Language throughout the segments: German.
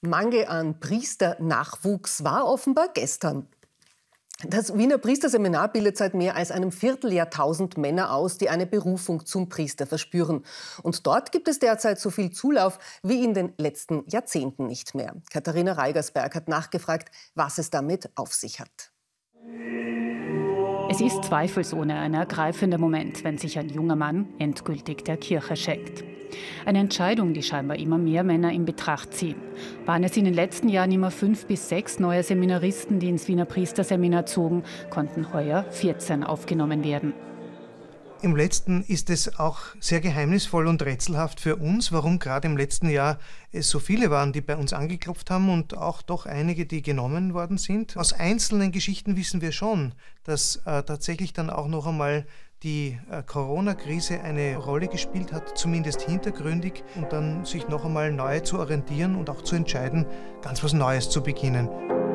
Mangel an Priesternachwuchs war offenbar gestern. Das Wiener Priesterseminar bildet seit mehr als einem Vierteljahrtausend Männer aus, die eine Berufung zum Priester verspüren. Und dort gibt es derzeit so viel Zulauf wie in den letzten Jahrzehnten nicht mehr. Katharina Reigersberg hat nachgefragt, was es damit auf sich hat. Es ist zweifelsohne ein ergreifender Moment, wenn sich ein junger Mann endgültig der Kirche schenkt. Eine Entscheidung, die scheinbar immer mehr Männer in Betracht ziehen. Waren es in den letzten Jahren immer 5 bis 6 neue Seminaristen, die ins Wiener Priesterseminar zogen, konnten heuer 14 aufgenommen werden. Im letzten ist es auch sehr geheimnisvoll und rätselhaft für uns, warum gerade im letzten Jahr es so viele waren, die bei uns angeklopft haben und auch doch einige, die genommen worden sind. Aus einzelnen Geschichten wissen wir schon, dass tatsächlich dann auch noch einmal die Corona-Krise eine Rolle gespielt hat, zumindest hintergründig, und dann sich noch einmal neu zu orientieren und auch zu entscheiden, ganz was Neues zu beginnen.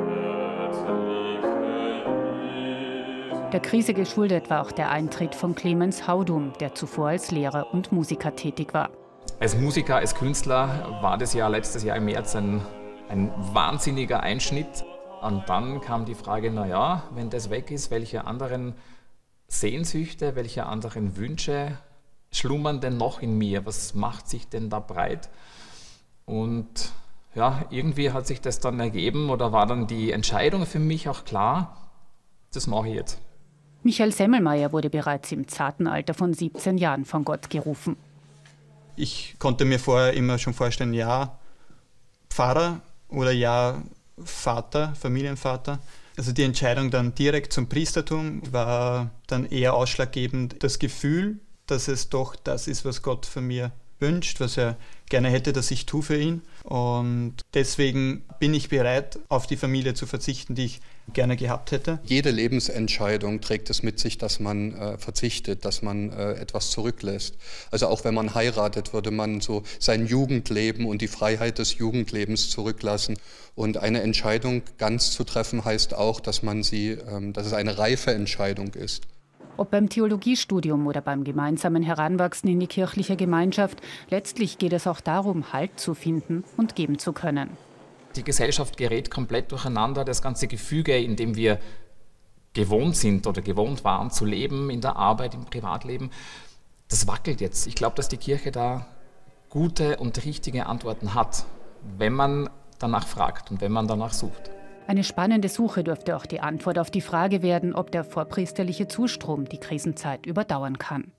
Der Krise geschuldet war auch der Eintritt von Clemens Haudum, der zuvor als Lehrer und Musiker tätig war. Als Musiker, als Künstler war das Jahr letztes Jahr im März ein wahnsinniger Einschnitt. Und dann kam die Frage, naja, wenn das weg ist, welche anderen Sehnsüchte, welche anderen Wünsche schlummern denn noch in mir? Was macht sich denn da breit? Und ja, irgendwie hat sich das dann ergeben oder war dann die Entscheidung für mich auch klar, das mache ich jetzt. Michael Semmelmeier wurde bereits im zarten Alter von 17 Jahren von Gott gerufen. Ich konnte mir vorher immer schon vorstellen, ja, Pfarrer oder ja, Vater, Familienvater. Also die Entscheidung dann direkt zum Priestertum war dann eher ausschlaggebend. Das Gefühl, dass es doch das ist, was Gott von mir wünscht, was er gerne hätte, dass ich tue für ihn. Und deswegen bin ich bereit, auf die Familie zu verzichten, die ich gerne gehabt hätte. Jede Lebensentscheidung trägt es mit sich, dass man verzichtet, dass man etwas zurücklässt. Also auch wenn man heiratet, würde man so sein Jugendleben und die Freiheit des Jugendlebens zurücklassen. Und eine Entscheidung ganz zu treffen, heißt auch, dass es eine reife Entscheidung ist. Ob beim Theologiestudium oder beim gemeinsamen Heranwachsen in die kirchliche Gemeinschaft, letztlich geht es auch darum, Halt zu finden und geben zu können. Die Gesellschaft gerät komplett durcheinander. Das ganze Gefüge, in dem wir gewohnt sind oder gewohnt waren zu leben, in der Arbeit, im Privatleben, das wackelt jetzt. Ich glaube, dass die Kirche da gute und richtige Antworten hat, wenn man danach fragt und wenn man danach sucht. Eine spannende Suche dürfte auch die Antwort auf die Frage werden, ob der vorpriesterliche Zustrom die Krisenzeit überdauern kann.